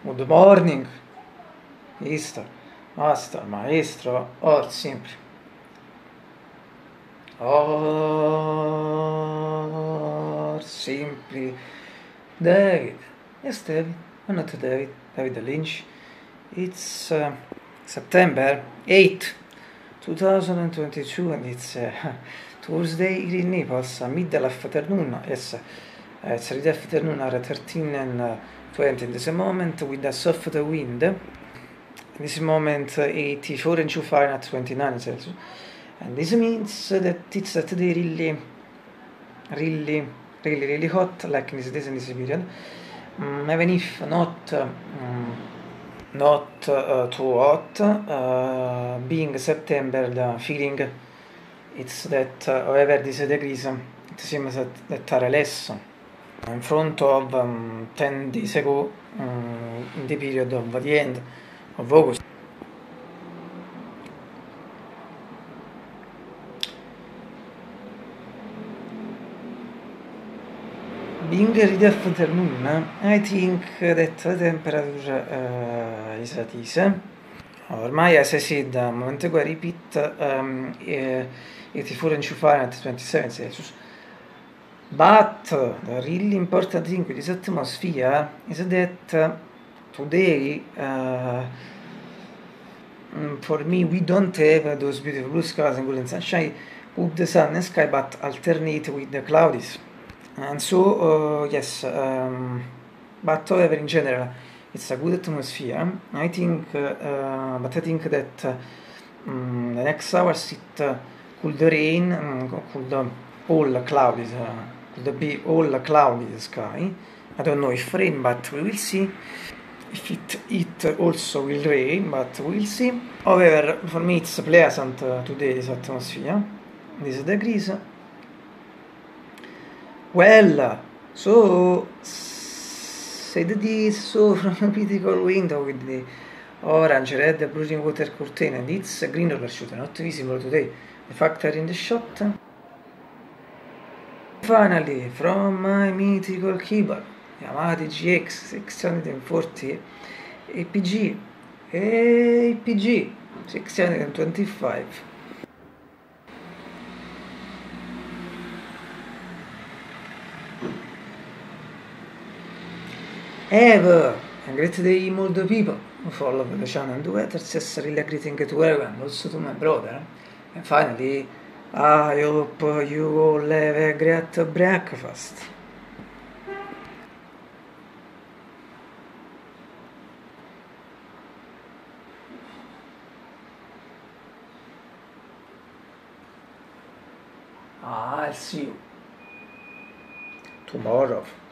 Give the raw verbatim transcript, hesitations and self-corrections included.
Good morning, mister, master, maestro, or simply. Or simply David. Yes, David. I'm not David. David Lynch. It's uh, September eighth, twenty twenty-two, and it's uh, Thursday here in Naples, uh, middle afternoon. Yes, uh, it's late afternoon at thirteen and uh, twenty in this moment with a soft wind. In this moment, uh, eighty-four and two Fahrenheit, twenty-nine Celsius. And this means that it's today really, really, really, really hot, like in this days in this period. Um, even if not, um, not uh, too hot, uh, being September, the feeling it's that, uh, however, these degrees, it seems that, that are less in front of um, ten days ago, um, in the period of the end of August. Being the afternoon, I think that the temperature uh, is at ease. Ormai, as I said a moment ago, I repeat, um, uh, eighty-four and two Fahrenheit, twenty-seven Celsius. But uh, the really important thing with this atmosphere is that uh, today, uh, for me, we don't have those beautiful blue skies and golden sunshine with the sun and sky, but alternate with the clouds. And so, uh, yes, um, but however, in general, it's a good atmosphere. I think, uh, uh, but I think that uh, um, the next hours it uh, could rain, um, could uh, all cloudy, uh, could be all cloudy the sky. I don't know if rain, but we will see. If it, it also will rain, but we'll see. However, for me it's pleasant uh, today, this atmosphere, these degrees. Well, so said this so from a beautiful window with the orange, red, blue water curtain, and it's a green roller shooter, not visible today. The factory in the shot. Finally, from my mythical keyboard, Yamaha G X six forty A P G, A P G six twenty-five. Have a great day, all the people who follow the channel. Do it, it's really greeting to everyone, also to my brother. And finally, I hope you all have a great breakfast. I'll see you tomorrow.